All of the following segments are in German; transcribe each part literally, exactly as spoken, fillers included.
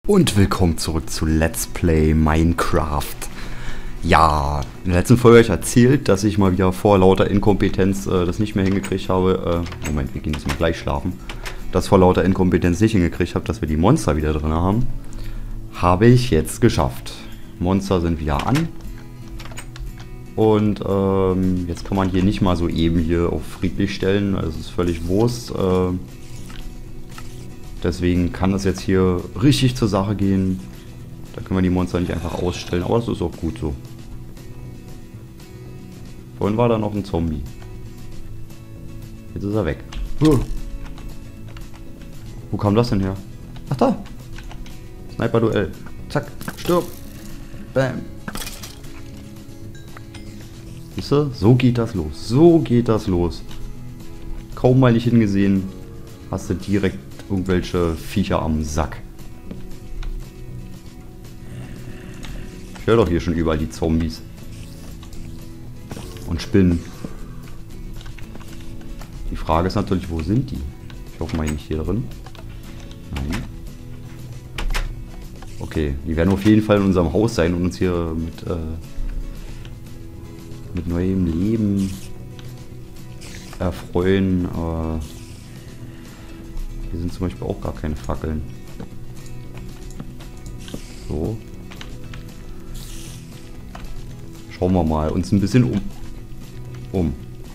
Und willkommen zurück zu Let's Play Minecraft. Ja, in der letzten Folge habe ich erzählt, dass ich mal wieder vor lauter Inkompetenz äh, das nicht mehr hingekriegt habe. Äh, Moment, wir gehen jetzt mal gleich schlafen. Das vor lauter Inkompetenz nicht hingekriegt habe, dass wir die Monster wieder drin haben. Habe ich jetzt geschafft. Monster sind wieder an. Und ähm, jetzt kann man hier nicht mal so eben hier auf friedlich stellen. Also es ist völlig Wurst. Äh, Deswegen kann das jetzt hier richtig zur Sache gehen. Da können wir die Monster nicht einfach ausstellen, aber das ist auch gut so. Vorhin war da noch ein Zombie. Jetzt ist er weg. Huh. Wo kam das denn her? Ach da! Sniper-Duell. Zack, stirb! Bam! Siehst du? So geht das los. So geht das los. Kaum mal nicht hingesehen, hast du direkt irgendwelche Viecher am Sack. Ich höre doch hier schon überall die Zombies. Und Spinnen. Die Frage ist natürlich, wo sind die? Ich hoffe mal nicht hier drin. Nein. Okay, die werden auf jeden Fall in unserem Haus sein und uns hier mit, äh, mit neuem Leben erfreuen. Äh, Hier sind zum Beispiel auch gar keine Fackeln. So. Schauen wir mal uns ein bisschen um. Um.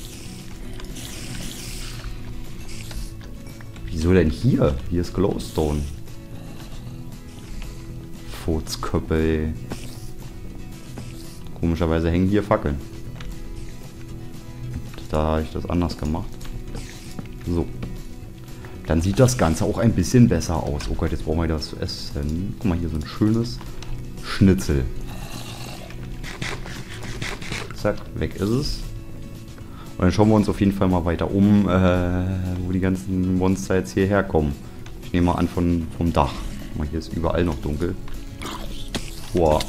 Wieso denn hier? Hier ist Glowstone. Furzköppe, ey. Komischerweise hängen hier Fackeln. Da habe ich das anders gemacht. So. Dann sieht das Ganze auch ein bisschen besser aus. Oh Gott, jetzt brauchen wir das zu essen. Guck mal, hier so ein schönes Schnitzel. Zack, weg ist es. Und dann schauen wir uns auf jeden Fall mal weiter um, äh, wo die ganzen Monster jetzt hierher kommen. Ich nehme mal an von, vom Dach. Guck mal, hier ist überall noch dunkel. Boah.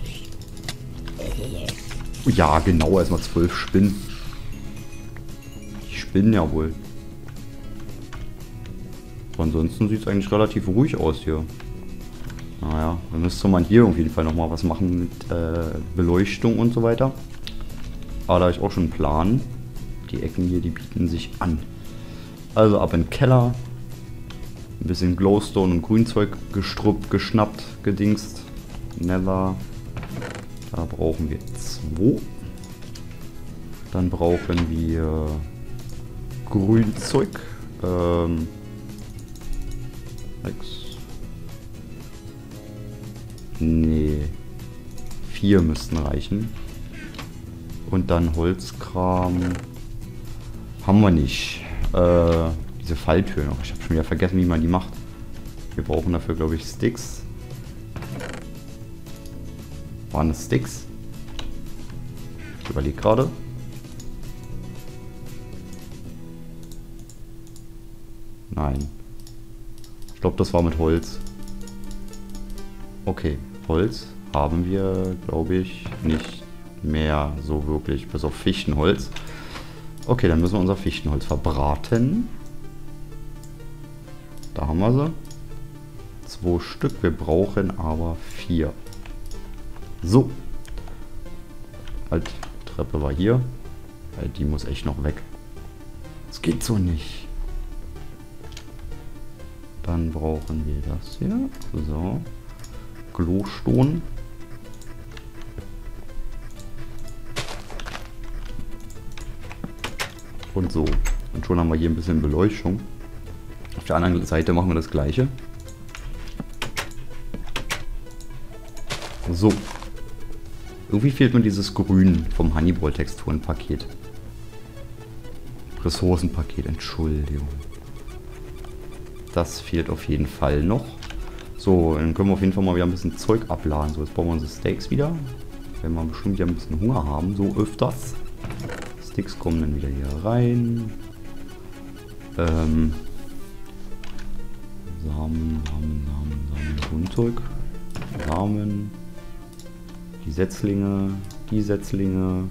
Ja, genau, erstmal zwölf Spinnen. Die spinnen ja wohl. Ansonsten sieht es eigentlich relativ ruhig aus hier. Naja, dann müsste man hier auf jeden Fall nochmal was machen mit äh, Beleuchtung und so weiter. Aber da habe ich auch schon einen Plan. Die Ecken hier, die bieten sich an. Also ab in den Keller. Ein bisschen Glowstone und Grünzeug gestruppt, geschnappt, gedingst. Nether. Da brauchen wir zwei. Dann brauchen wir Grünzeug. Ähm... Nee. Vier müssten reichen. Und dann Holzkram. Haben wir nicht. Äh, diese Falltür noch. Ich habe schon wieder vergessen, wie man die macht. Wir brauchen dafür, glaube ich, Sticks. Waren es Sticks? Ich überlege gerade. Nein. Ich glaube, das war mit Holz. Okay, Holz haben wir, glaube ich, nicht mehr so wirklich, bis auf Fichtenholz. Okay, dann müssen wir unser Fichtenholz verbraten. Da haben wir sie. Zwei Stück, wir brauchen aber vier. So. Halt, die Treppe war hier. Halt, die muss echt noch weg. Das geht so nicht. Dann brauchen wir das hier. So. Glowstone. Und so. Und schon haben wir hier ein bisschen Beleuchtung. Auf der anderen Seite machen wir das gleiche. So. Irgendwie fehlt mir dieses Grün vom Honeyball-Texturenpaket. Ressourcenpaket, Entschuldigung. Das fehlt auf jeden Fall noch. So, dann können wir auf jeden Fall mal wieder ein bisschen Zeug abladen. So, jetzt brauchen wir unsere Steaks wieder. Wenn wir bestimmt wieder ein bisschen Hunger haben, so öfters. Sticks kommen dann wieder hier rein. Ähm, Samen, Samen, Samen, Samen, Grünzeug. Samen. Die Setzlinge, die Setzlinge.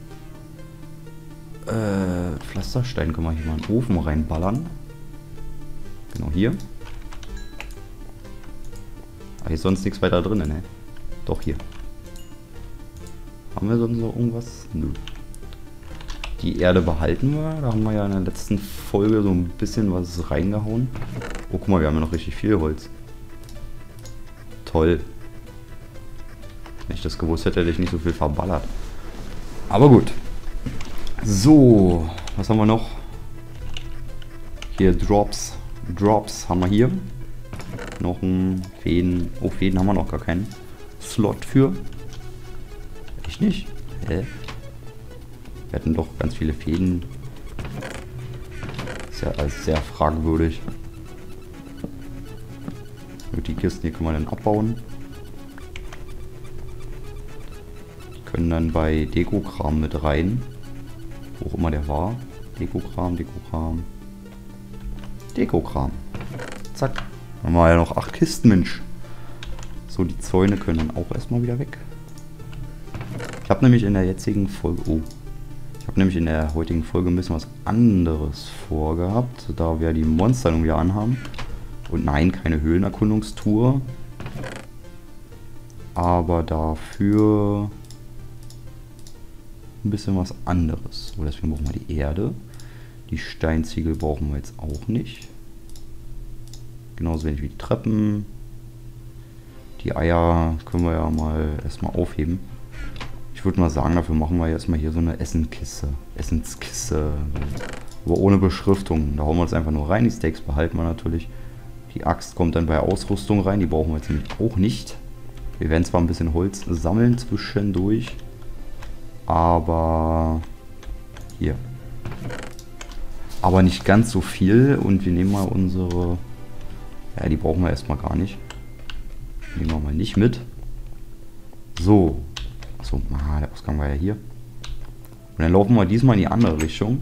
Äh, Pflasterstein können wir hier mal in den Ofen reinballern. Genau hier. Aber hier ist sonst nichts weiter drin, ne? Doch, hier. Haben wir sonst noch irgendwas? Nö. Die Erde behalten wir. Da haben wir ja in der letzten Folge so ein bisschen was reingehauen. Oh, guck mal, wir haben ja noch richtig viel Holz. Toll. Wenn ich das gewusst hätte, hätte ich nicht so viel verballert. Aber gut. So, was haben wir noch? Hier Drops. Drops haben wir hier. Noch ein Fäden. Oh, Fäden haben wir noch gar keinen Slot für. Ich nicht. Hä? Wir hatten doch ganz viele Fäden. Ist ja alles sehr fragwürdig. Und die Kisten hier können wir dann abbauen. Die können dann bei Dekokram mit rein. Wo auch immer der war. Dekokram, Dekokram. Dekokram. Zack. Dann haben wir ja noch acht Kisten, Mensch. So, die Zäune können dann auch erstmal wieder weg. Ich habe nämlich in der jetzigen Folge... Oh. Ich habe nämlich in der heutigen Folge ein bisschen was anderes vorgehabt. Da wir die Monster irgendwie anhaben. Und nein, keine Höhlenerkundungstour. Aber dafür... ein bisschen was anderes. So, deswegen brauchen wir die Erde. Die Steinziegel brauchen wir jetzt auch nicht. Genauso wenig wie die Treppen. Die Eier können wir ja mal erstmal aufheben. Ich würde mal sagen, dafür machen wir erstmal hier so eine Essenkiste. Essenskiste. Aber ohne Beschriftung. Da hauen wir jetzt einfach nur rein. Die Steaks behalten wir natürlich. Die Axt kommt dann bei Ausrüstung rein. Die brauchen wir jetzt nämlich auch nicht. Wir werden zwar ein bisschen Holz sammeln zwischendurch. Aber hier. Aber nicht ganz so viel. Und wir nehmen mal unsere... Ja, die brauchen wir erstmal gar nicht. Die nehmen wir mal nicht mit. So. Achso, ah, der Ausgang war ja hier. Und dann laufen wir diesmal in die andere Richtung.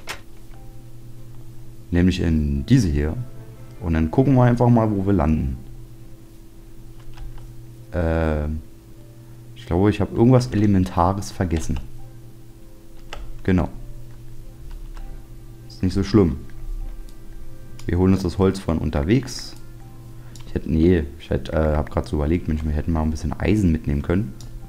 Nämlich in diese hier. Und dann gucken wir einfach mal, wo wir landen. Ähm... Ich glaube, ich habe irgendwas Elementares vergessen. Genau. Ist nicht so schlimm. Wir holen uns das Holz von unterwegs. Ich hätte, nee, ich hätte, äh, habe gerade so überlegt, Mensch, wir hätten mal ein bisschen Eisen mitnehmen können.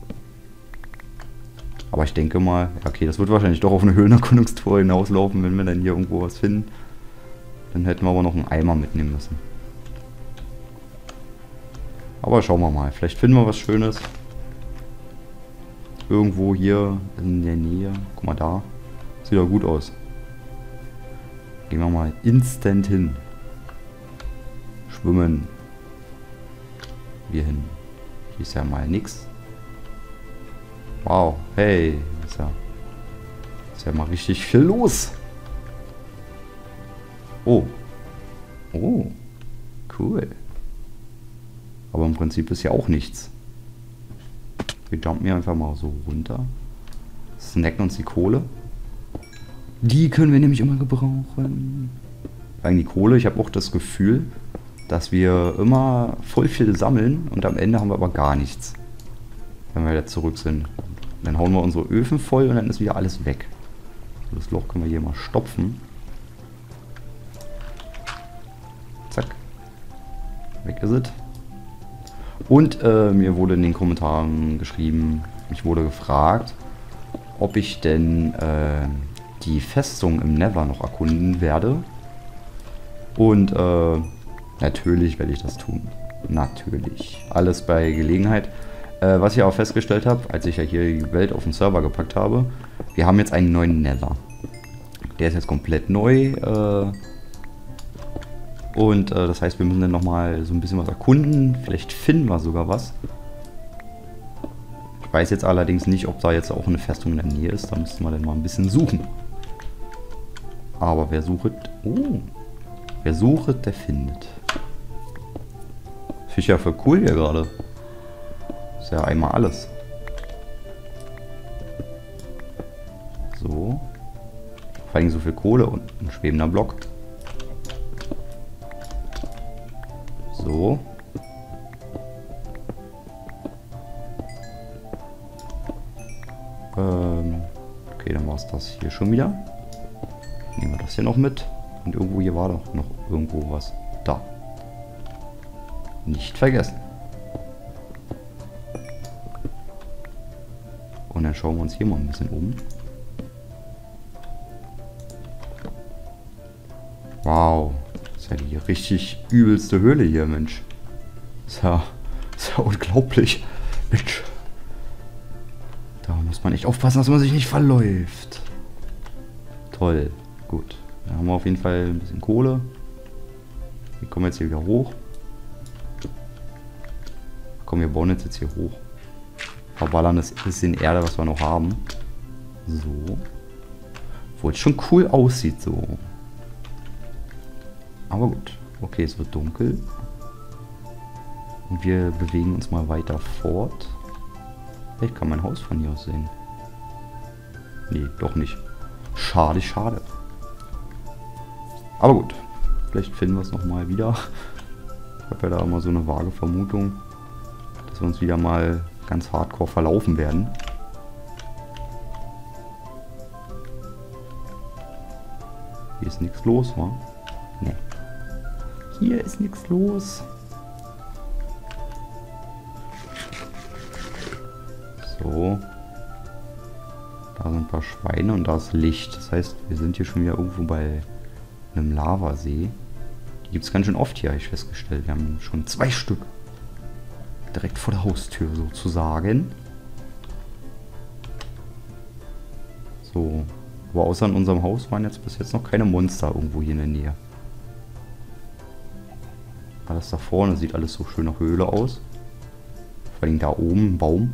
Aber ich denke mal, okay, das wird wahrscheinlich doch auf eine Höhlenerkundungstour hinauslaufen, wenn wir dann hier irgendwo was finden. Dann hätten wir aber noch einen Eimer mitnehmen müssen. Aber schauen wir mal, vielleicht finden wir was Schönes. Irgendwo hier in der Nähe. Guck mal da. Sieht doch gut aus. Gehen wir mal instant hin. Schwimmen. Wir hin. Hier ist ja mal nix. Wow. Hey. Ist ja, ist ja mal richtig viel los. Oh. Oh. Cool. Aber im Prinzip ist ja auch nichts. Wir jumpen hier einfach mal so runter. Snacken uns die Kohle. Die können wir nämlich immer gebrauchen. Wegen die Kohle, ich habe auch das Gefühl, dass wir immer voll viel sammeln und am Ende haben wir aber gar nichts. Wenn wir wieder zurück sind. Dann hauen wir unsere Öfen voll und dann ist wieder alles weg. Das Loch können wir hier mal stopfen. Zack. Weg ist es. Und äh, mir wurde in den Kommentaren geschrieben, mich wurde gefragt, ob ich denn äh, die Festung im Nether noch erkunden werde. Und äh, natürlich werde ich das tun. Natürlich. Alles bei Gelegenheit. Äh, was ich auch festgestellt habe, als ich ja hier die Welt auf den Server gepackt habe, wir haben jetzt einen neuen Nether. Der ist jetzt komplett neu. Äh, Und äh, das heißt, wir müssen dann nochmal so ein bisschen was erkunden. Vielleicht finden wir sogar was. Ich weiß jetzt allerdings nicht, ob da jetzt auch eine Festung in der Nähe ist. Da müssten wir dann mal ein bisschen suchen. Aber wer sucht... Oh. Wer sucht, der findet. Finde ich ja voll cool hier gerade. Ist ja einmal alles. So. Vor allem so viel Kohle und ein schwebender Block. So. Ähm, okay, dann war es das hier schon wieder. Nehmen wir das hier noch mit. Und irgendwo hier war doch noch irgendwo was. Da. Nicht vergessen. dann schauen wir uns hier mal ein bisschen um. Wow. Das ist ja die richtig übelste Höhle hier, Mensch. Ist ja, ist ja unglaublich. Mensch. Da muss man echt aufpassen, dass man sich nicht verläuft. Toll. Gut. Da haben wir auf jeden Fall ein bisschen Kohle. Wir kommen jetzt hier wieder hoch. Komm, wir bauen jetzt, jetzt hier hoch. Verballern das bisschen Erde, was wir noch haben. So. Wo es schon cool aussieht, so. Aber gut. Okay, es wird dunkel. Und wir bewegen uns mal weiter fort. Vielleicht kann mein Haus von hier aus sehen. Nee, doch nicht. Schade, schade. Aber gut. Vielleicht finden wir es nochmal wieder. Ich habe ja da immer so eine vage Vermutung, dass wir uns wieder mal ganz hardcore verlaufen werden. Hier ist nichts los, wa? Nee. Hier ist nichts los. So. Da sind ein paar Schweine und da ist Licht. Das heißt, wir sind hier schon wieder irgendwo bei einem Lavasee. Die gibt es ganz schön oft hier, habe ich festgestellt. Wir haben schon zwei Stück. Direkt vor der Haustür sozusagen. So. Aber außer in unserem Haus waren jetzt bis jetzt noch keine Monster irgendwo hier in der Nähe. Alles da vorne sieht alles so schön nach Höhle aus. Vor allem da oben ein Baum.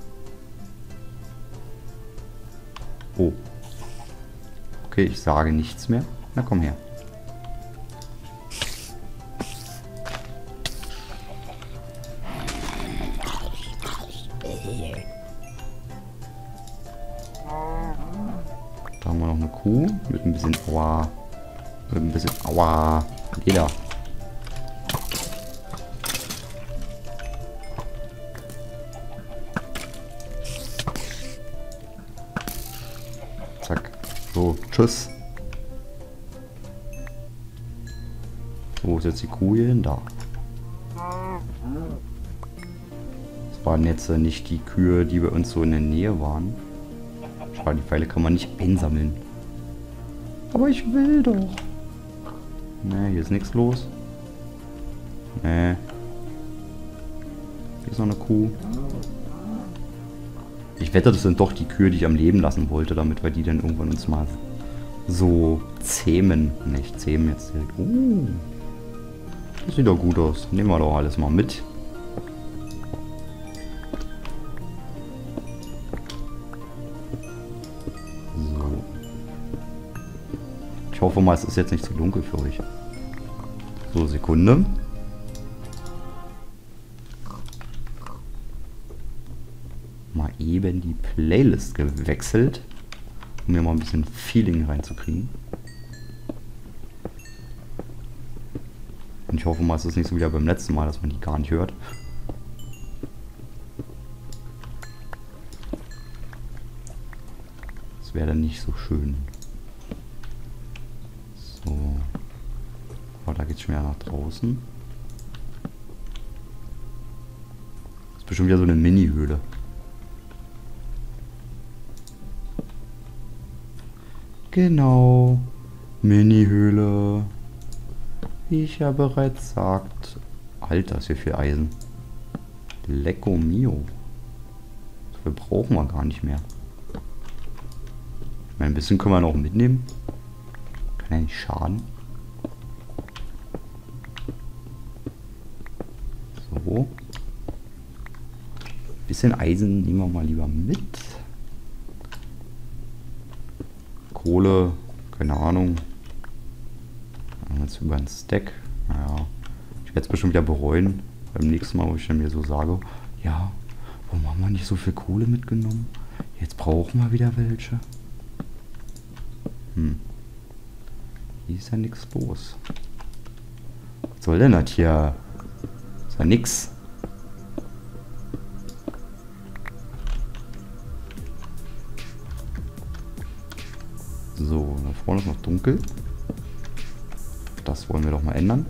Oh. Okay, ich sage nichts mehr. Na komm her. Da haben wir noch eine Kuh mit ein bisschen Aua. Mit ein bisschen Aua. Leder. Zack. So, tschüss. Wo ist jetzt die Kuh hier hin? Da. Das waren jetzt nicht die Kühe, die bei uns so in der Nähe waren. Schade, die Pfeile kann man nicht einsammeln. Aber ich will doch. Ne, hier ist nichts los. Ne. Hier ist noch eine Kuh. Ich wette, das sind doch die Kühe, die ich am Leben lassen wollte, damit wir die dann irgendwann uns mal so zähmen. Nicht zähmen jetzt direkt. Uh, das sieht doch gut aus. Nehmen wir doch alles mal mit. So. Ich hoffe mal, es ist jetzt nicht zu dunkel für euch. So, Sekunde. Mal eben die Playlist gewechselt, um mir mal ein bisschen Feeling reinzukriegen. Und ich hoffe mal, es ist nicht so wie beim letzten Mal, dass man die gar nicht hört. Das wäre dann nicht so schön. So. Aber da geht es schon wieder nach draußen. Das ist bestimmt wieder so eine Mini-Höhle. Genau, Mini-Höhle. Wie ich ja bereits sagt. Alter, ist hier viel Eisen. Lecco mio. So viel brauchen wir gar nicht mehr. Ich meine, ein bisschen können wir noch mitnehmen. Kann ja nicht schaden. So. Bisschen Eisen nehmen wir mal lieber mit. Kohle, keine Ahnung. Jetzt über einen Stack. Naja, ich werde es bestimmt wieder bereuen. Beim nächsten Mal, wo ich dann mir so sage, ja, warum haben wir nicht so viel Kohle mitgenommen? Jetzt brauchen wir wieder welche. Hm. Hier ist ja nichts los. Was soll denn das hier? Ist ja nix. So, da vorne ist noch dunkel. Das wollen wir doch mal ändern.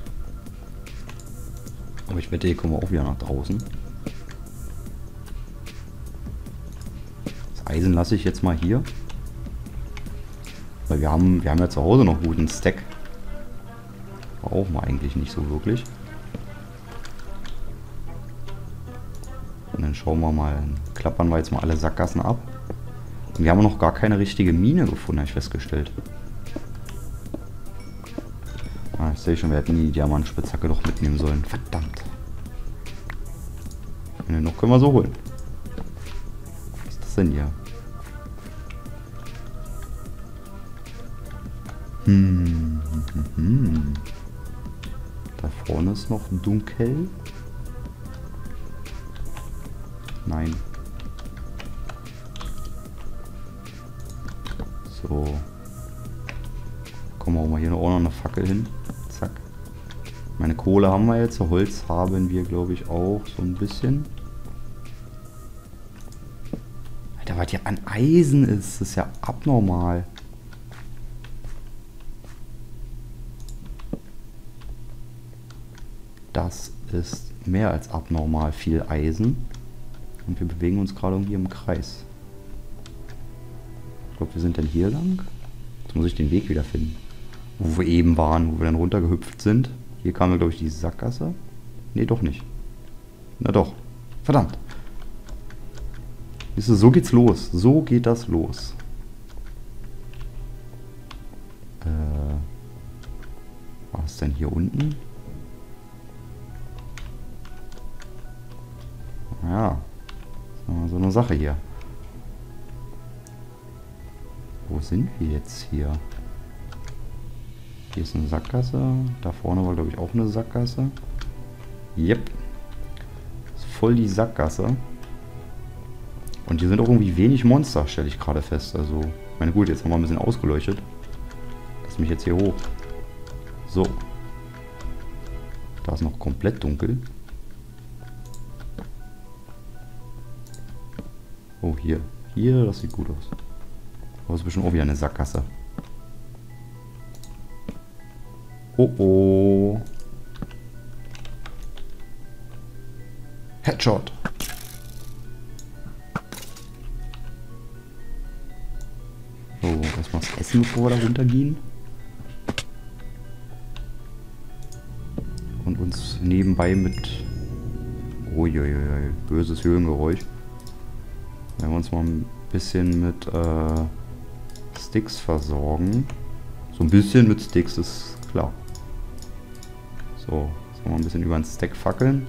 Aber ich wette, hier kommen wir auch wieder nach draußen. Eisen lasse ich jetzt mal hier. Weil wir haben, wir haben ja zu Hause noch guten Stack. Brauchen wir eigentlich nicht so wirklich. Und dann schauen wir mal, klappern wir jetzt mal alle Sackgassen ab. Und wir haben noch gar keine richtige Mine gefunden, habe ich festgestellt. Ah, ich sehe schon, wir hätten die Diamantspitzhacke doch mitnehmen sollen. Verdammt. Eine noch können wir so holen. Was ist das denn hier? Hm, hm, hm. Da vorne ist noch dunkel. Nein. So. Kommen wir auch mal hier auch noch eine Fackel hin. Zack. Meine Kohle haben wir jetzt. Holz haben wir, glaube ich, auch so ein bisschen. Alter, was hier an Eisen ist, ist ja abnormal. Das ist mehr als abnormal viel Eisen. Und wir bewegen uns gerade irgendwie im Kreis. Ich glaube, wir sind dann hier lang. Jetzt muss ich den Weg wieder finden. Wo wir eben waren, wo wir dann runtergehüpft sind. Hier kam, glaube ich, die Sackgasse. Nee, doch nicht. Na doch. Verdammt. Siehst du, so geht's los. So geht das los. Äh, was ist denn hier unten? Ja. So eine Sache hier. Wo sind wir jetzt hier? Hier ist eine Sackgasse. Da vorne war, glaube ich, auch eine Sackgasse. Yep. Das ist voll die Sackgasse. Und hier sind auch irgendwie wenig Monster, stelle ich gerade fest. Also, ich meine, gut, jetzt haben wir ein bisschen ausgeleuchtet. Lass mich jetzt hier hoch. So. Da ist noch komplett dunkel. Oh, hier. Hier, das sieht gut aus. Aber es ist bestimmt auch wieder eine Sackgasse. Oh oh. Headshot. So, erstmal was essen, bevor wir da runtergehen. Und uns nebenbei mit... Uiuiui, böses Höhengeräusch. Wenn wir uns mal ein bisschen mit äh, Sticks versorgen. So ein bisschen mit Sticks ist klar. So, jetzt mal ein bisschen über den Stack fackeln.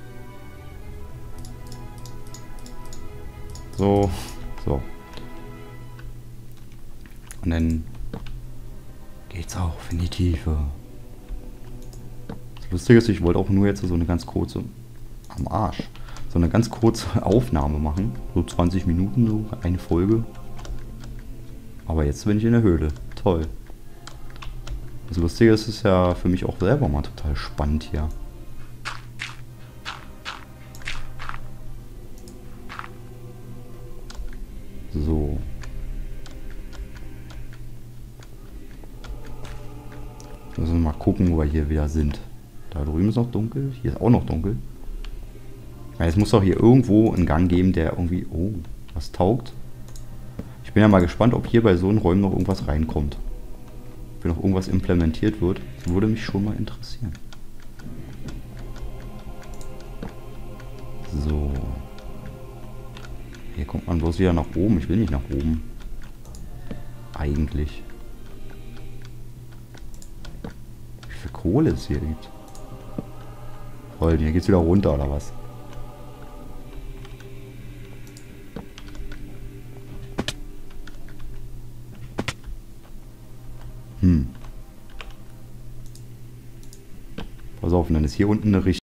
So, so. Und dann geht's auch in die Tiefe. Das Lustige ist, ich wollte auch nur jetzt so eine ganz kurze, am Arsch, so eine ganz kurze Aufnahme machen. So zwanzig Minuten, so eine Folge. Aber jetzt bin ich in der Höhle. Toll. Das Lustige ist, es ist ja für mich auch selber mal total spannend hier. So. Müssen wir mal gucken, wo wir hier wieder sind. Da drüben ist noch dunkel. Hier ist auch noch dunkel. Ja, es muss doch hier irgendwo einen Gang geben, der irgendwie... Oh, was taugt. Ich bin ja mal gespannt, ob hier bei so einen Räumen noch irgendwas reinkommt. Wenn noch irgendwas implementiert wird. Das würde mich schon mal interessieren. So. Hier kommt man bloß wieder nach oben. Ich will nicht nach oben. Eigentlich. Wie viel Kohle es hier gibt. Toll, hier geht's wieder runter, oder was? Hm. Pass auf, und dann ist hier unten eine richtige